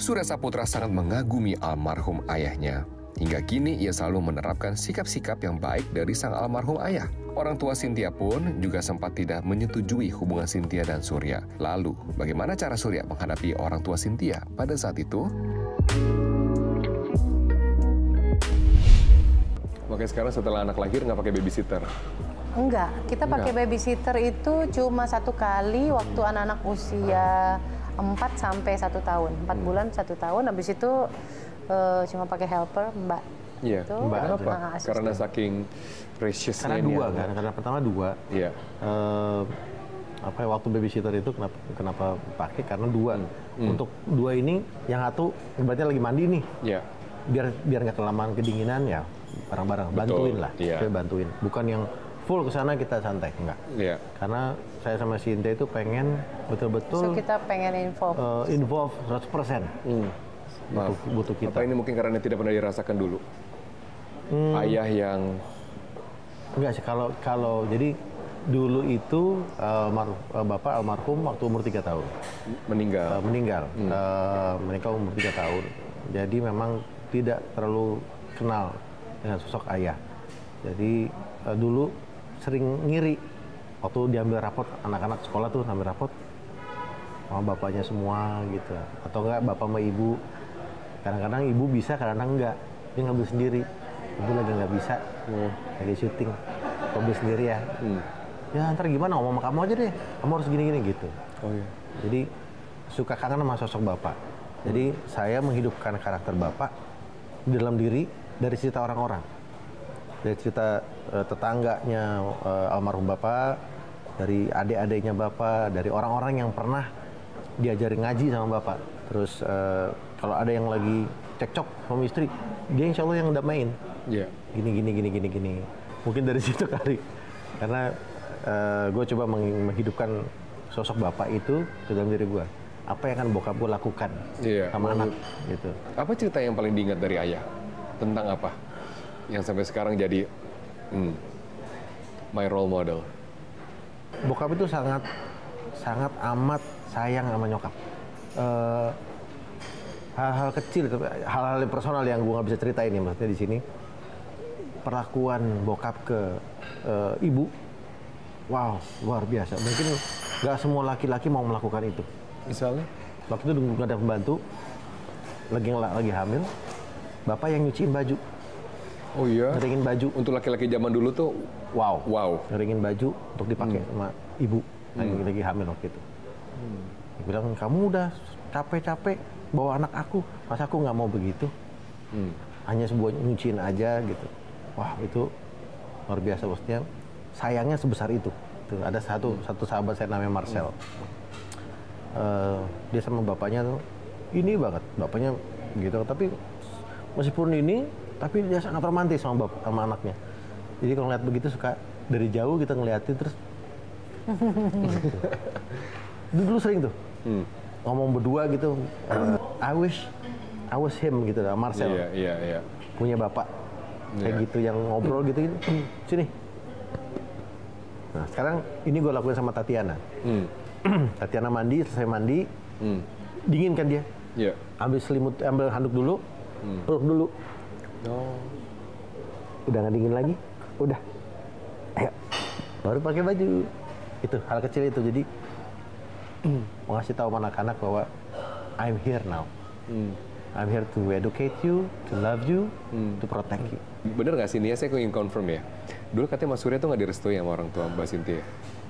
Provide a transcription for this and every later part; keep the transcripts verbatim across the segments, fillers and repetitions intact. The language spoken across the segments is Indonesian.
Surya Saputra sangat mengagumi almarhum ayahnya. Hingga kini ia selalu menerapkan sikap-sikap yang baik dari sang almarhum ayah. Orang tua Cynthia pun juga sempat tidak menyetujui hubungan Cynthia dan Surya. Lalu, bagaimana cara Surya menghadapi orang tua Cynthia pada saat itu? Makanya sekarang setelah anak lahir nggak pakai babysitter? Enggak, kita pakai babysitter itu cuma satu kali waktu anak-anak usia empat sampai satu tahun. empat bulan, satu tahun, habis itu uh, cuma pakai helper, mbak. Iya, itu, mbak apa? Nah, karena saking preciousnya. Karena dua kan, karena pertama dua. Iya. Uh, apa ya, waktu babysitter itu kenapa kenapa pakai? Karena dua. Hmm. Untuk dua ini, yang satu berarti lagi mandi nih. Iya. Biar biar nggak kelamaan kedinginan ya, bareng-bareng bantuin lah. Iya. Saya bantuin. Bukan yang full ke sana kita santai, enggak. Iya. Karena saya sama Cynthia itu pengen betul-betul so kita pengen involve uh, involve seratus persen. Hmm. Butuh, butuh kita. Apa ini mungkin karena tidak pernah dirasakan dulu? Hmm. Ayah yang enggak sih, kalau kalau jadi dulu itu uh, mar, uh, bapak almarhum waktu umur tiga tahun meninggal. Uh, meninggal, hmm. uh, meninggal umur tiga tahun. Jadi memang tidak terlalu kenal dengan sosok ayah. Jadi uh, dulu sering ngiri waktu diambil rapot, anak-anak sekolah tuh ambil rapot sama bapaknya semua gitu, atau enggak bapak sama ibu. Kadang-kadang ibu bisa, kadang-kadang enggak, dia ngambil sendiri. Ibu lagi nggak bisa, hmm. lagi syuting, ambil sendiri ya. Hmm. Ya ntar gimana, ngomong sama kamu aja deh, kamu harus gini-gini gitu. Oh iya. Jadi suka kangen sama sosok bapak. Jadi hmm. saya menghidupkan karakter bapak di dalam diri dari cerita orang-orang, dari cerita uh, tetangganya uh, almarhum bapak, dari adik-adiknya bapak, dari orang-orang yang pernah diajari ngaji sama bapak. Terus uh, kalau ada yang lagi cekcok sama istri, dia insya Allah yang damain. Iya. Yeah. Gini gini gini gini gini. Mungkin dari situ kali. Karena uh, gue coba menghidupkan sosok bapak itu ke dalam diri gue. Apa yang akan bokap gue lakukan yeah. sama anak gitu. Apa cerita yang paling diingat dari ayah? Tentang apa? Yang sampai sekarang jadi hmm, my role model. Bokap itu sangat sangat amat sayang sama nyokap. Uh, hal-hal kecil, hal-hal yang personal yang gue nggak bisa ceritain ya, maksudnya di sini perlakuan bokap ke uh, ibu, wow luar biasa. Mungkin nggak semua laki-laki mau melakukan itu. Misalnya, waktu itu nggak ada pembantu, lagi lagi hamil, bapak yang nyuciin baju. Oh iya. Ngeringin baju. Untuk laki-laki zaman dulu tuh, wow. Wow. Ngeringin baju untuk dipakai hmm. sama ibu lagi hmm. lagi hamil waktu itu. Hmm. Dia bilang, kamu udah capek-capek bawa anak aku, masa aku nggak mau begitu? Hmm. Hanya sebuah nyuciin aja gitu. Wah itu luar biasa, maksudnya sayangnya sebesar itu. Tuh, ada satu hmm. satu sahabat saya namanya Marcel. Hmm. Uh, dia sama bapaknya tuh ini banget, bapaknya gitu. Tapi meskipun ini, tapi dia sangat romantis sama bapak, sama anaknya. Jadi kalau ngeliat begitu suka dari jauh kita ngeliatin terus. Dulu sering tuh. Hmm. Ngomong berdua gitu, uh, I wish I was him gitu lah, Marcel. Iya, iya, iya. Punya bapak kayak yeah. gitu yang ngobrol gitu, gitu. Sini. Nah sekarang ini gue lakuin sama Tatiana. Hmm. Tatiana mandi, selesai mandi, hmm. dingin kan dia. Iya. Yeah. Ambil selimut, ambil handuk dulu, hmm. peluk dulu. Oh. Udah nggak dingin lagi? Udah. Ayo. Baru pakai baju. Itu hal kecil itu, jadi mau ngasih tahu anak-anak bahwa I'm here now. Hmm. I'm here to educate you, to love you, hmm. to protect you. Bener nggak sih, Nia? Saya ingin confirm ya. Dulu katanya Mas Surya tuh nggak direstui sama orang tua Mbak Cynthia.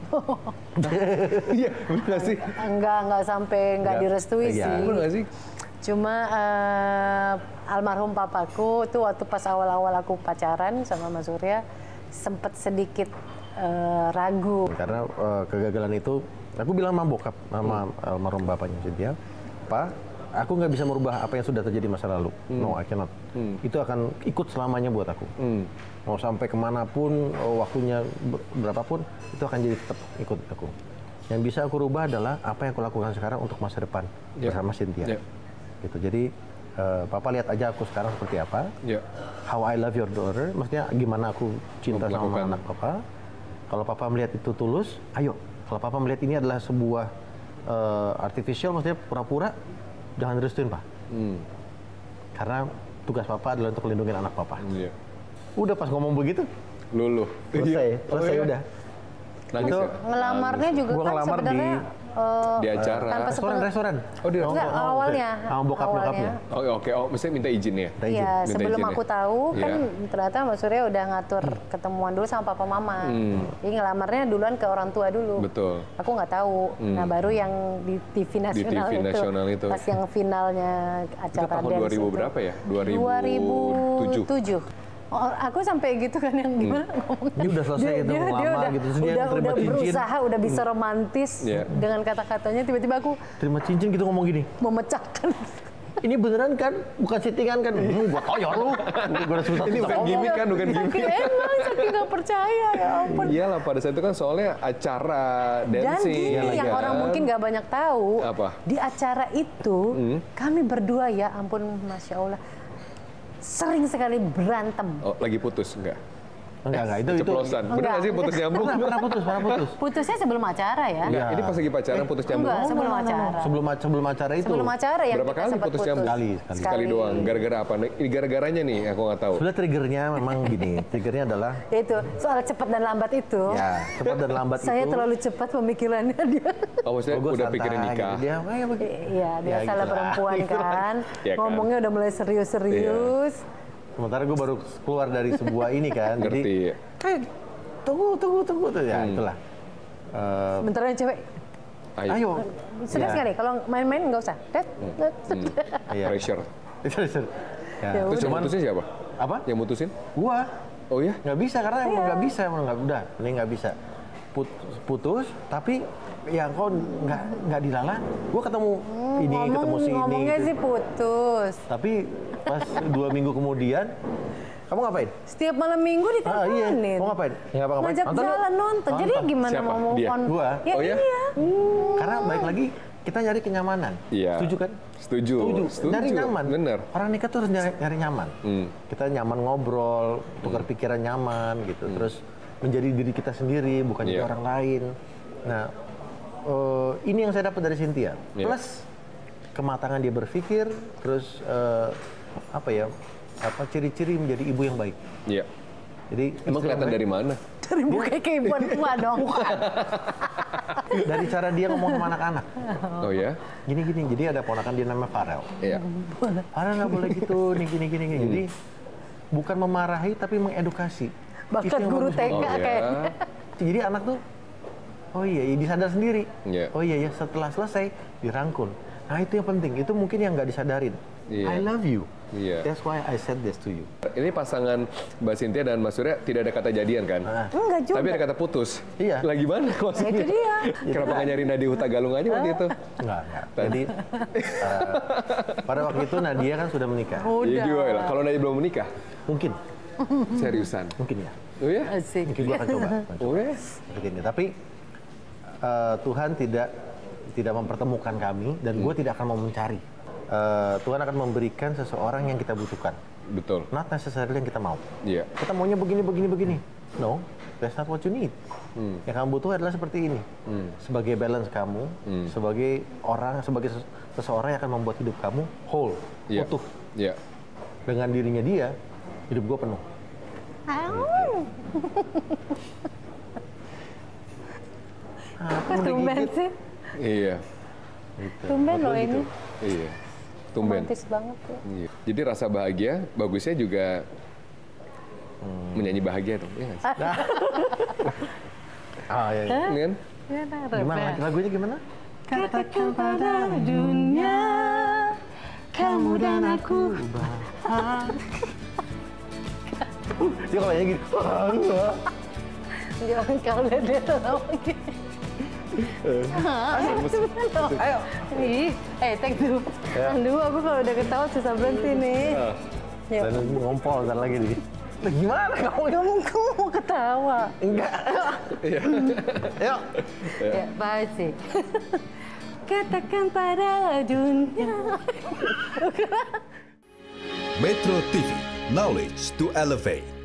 Iya, bener nggak sih? Enggak, enggak sampai nggak direstui ya. sih. Bener nggak sih? Cuma uh, almarhum papaku tuh waktu pas awal-awal aku pacaran sama Mas Surya sempet sedikit uh, ragu. Karena uh, kegagalan itu, aku bilang sama bokap, sama hmm. almarhum bapaknya Cynthia, Pak, aku nggak bisa merubah apa yang sudah terjadi masa lalu. Hmm. No, I cannot. Hmm. Itu akan ikut selamanya buat aku. Hmm. Mau sampai kemanapun, waktunya berapapun, itu akan jadi tetap ikut aku. Yang bisa aku rubah adalah apa yang aku lakukan sekarang untuk masa depan yeah. bersama Cynthia. Yeah. Gitu. Jadi, uh, Papa lihat aja aku sekarang seperti apa. Yeah. How I love your daughter, maksudnya gimana aku cinta sama anak Papa. Kalau Papa melihat itu tulus, ayo. Kalau Papa melihat ini adalah sebuah uh, artificial, maksudnya pura-pura, jangan direstuin, Pak. Hmm. Karena tugas papa adalah untuk melindungi anak papa. Iya. Udah pas ngomong begitu, Luluh. selesai, Oh, selesai iya. udah. Nangis Itu ya? Ngelamarnya juga Gua kan ngelamar di- sebenarnya eh, Di acara. tanpa Restoran, sepeng- restoran. Oh, di Enggak, oh, awalnya. Sama bokap awalnya. nyokapnya. Oh oke, oh mesti minta izin ya? Minta izin. Iya, Minta sebelum izin aku ya? tahu kan Iya. ternyata Mas Surya udah ngatur ketemuan dulu sama papa mama. Hmm. Jadi ngelamarnya duluan ke orang tua dulu. Betul. Aku nggak tahu. Nah baru yang di T V nasional, T V nasional itu. Pas yang finalnya Itu acara tahun dance dua ribu itu. berapa ya? dua ribu dua ribu tujuh. tujuh. Oh, aku sampai gitu kan yang gimana ngomongnya. Ini udah selesai itu, dia, dia ngelamar udah, gitu. Terus dia udah, terima udah cincin. berusaha, udah bisa romantis Iya. dengan kata-katanya. Tiba-tiba aku Terima cincin gitu ngomong gini. memecahkan. Ini beneran kan? Bukan settingan kan? Hmm, gua toyor lu. Gua udah susah Ini bukan gimmick kan, bukan Saking gimmick. emang, saking nggak percaya ya ampun. Iyalah pada saat itu kan soalnya acara Dan dancing. gini yang kan? orang mungkin nggak banyak tahu, Apa? di acara itu kami berdua ya ampun Masya Allah, sering sekali berantem. Oh, lagi putus enggak? Enggak, enggak. Itu, itu. Ceplosan. Bener Enggak. nggak sih putus nyambung? Pernah, pernah putus, pernah putus. Putusnya sebelum acara ya? Enggak, Iya. ini pas lagi pacaran putus nyambung. Enggak, sebelum acara. Sebelum, sebelum acara itu. Sebelum acara yang Berapa kita kali sempat putus putus. nyambung? Sekali, sekali. Sekali doang. Gara-gara apa? Ini gara-garanya nih, aku nggak tahu. Sebenarnya triggernya memang gini. Triggernya adalah Ya itu, soal cepat dan lambat itu. ya cepat dan lambat Saya itu. terlalu cepat pemikirannya dia. Oh, maksudnya Oh, gua udah santai pikirin nikah. gitu. Dia, "Eh, begini." Iya, biasalah gitu. perempuan Gitu lah. kan. Iya kan? Ngomongnya udah mulai serius-serius. Sementara gue baru keluar dari sebuah ini kan. Ngerti. Jadi, kayak tunggu, tunggu, tunggu tuh ya Hmm. itulah. Eh, Sementara yang cewek, Ayo. ayo. serius Ya. nggak nih? Kalau main-main nggak usah. Det, det. Iya. Pressure. Ya. Ya Terus yang Cuman- mutusin siapa? Apa? Yang mutusin? Gua Oh iya? nggak bisa karena emang Iya. nggak bisa emang nggak udah ini nggak bisa Put- putus tapi ya kok nggak nggak dilalah. Gua ketemu ini Ngomong, ketemu si ini. ngomongnya gitu. sih putus. Tapi pas dua minggu kemudian kamu ngapain? Setiap malam minggu Ah iya. diteleponin. Mau ngapain? Ya nggak apa-apa. Ngajak Nonton yuk. jalan nonton. Jadi Nonton. gimana Siapa? mau move Dia? on? Gua? Ya, Oh ya? iya. Karena baik lagi kita nyari kenyamanan. Iya. Setuju kan? Setuju. Setuju. Setuju. Nyari nyaman. Bener. Orang nikah tuh harus nyari, nyari nyaman. Hmm. Kita nyaman ngobrol, tukar pikiran nyaman gitu. Terus menjadi diri kita sendiri, bukan jadi Iya. orang lain. Nah, eh, ini yang saya dapat dari Cynthia. Iya. Plus kematangan dia berpikir, terus eh, apa ya? Apa ciri-ciri menjadi ibu yang baik. Iya. Jadi Emang kelihatan dari mana? Dari muka kayak ibuan tua dong. dari cara dia ngomong sama anak-anak. Oh ya? Gini-gini. Jadi ada ponakan dia namanya Farel. Iya. Farel nggak boleh gitu, nih gini-gini. Hmm. Jadi bukan memarahi tapi mengedukasi. Itu Bahkan yang guru bagus T K Oh banget. kayak. ya? Jadi anak tuh, oh iya, iya disadar sendiri. Iya. Oh iya ya, setelah selesai dirangkul. Nah itu yang penting, itu mungkin yang nggak disadarin. Iya. I love you. Iya. That's why I said this to you. Ini pasangan Mbak Cynthia dan Mas Surya tidak ada kata jadian kan? Nah, Enggak juga. Tapi ada kata putus. Iya. Lagi mana maksudnya? Itu dia. Kenapa nggak nyari Nadi Huta Galung aja waktu itu? enggak, enggak. Jadi eh, pada waktu itu Nadia kan sudah menikah. Udah. Iya juga lah. Kalau Nadi belum menikah, Mungkin, seriusan. mungkin ya. Oh ya? Asik. Mungkin gua akan coba. akan coba. Oh ya? Seperti ini. Tapi eh, Tuhan tidak tidak mempertemukan kami dan gue tidak akan mau mencari. Eh, Tuhan akan memberikan seseorang yang kita butuhkan, Betul. not necessarily yang kita mau. Iya. Kita maunya begini, begini, begini. No, that's not what you need. Hmm. Yang kamu butuh adalah seperti ini. Hmm. Sebagai balance kamu, Hmm. sebagai orang, sebagai ses- seseorang yang akan membuat hidup kamu whole, Iya. utuh. Iya. Dengan dirinya dia, hidup gue penuh. Kok tumben sih? Iya. Tumben loh ini. Iya. Tumben. Romantis banget ya. Iya. Jadi rasa bahagia, bagusnya juga menyanyi bahagia dong. Iya nggak sih? Ah, ya, ya. Ini kan? Ya, nah, Gimana refresh. lagunya gimana? Katakan pada dunia, kamu dan aku. Dia kalau nyanyi gitu. Jangan kalau lihat dia lama gitu. Ayo. Ih, eh take dulu. Ya. Aduh, aku kalau udah ketawa susah berhenti nih. Ah. Ya. Dan ngompol ntar lagi nih. Lah, gimana kamu? Kamu kamu mau ketawa. Enggak. Iya. Ayo. Ya, baik sih. Katakan pada dunia. Metro T V, knowledge to elevate.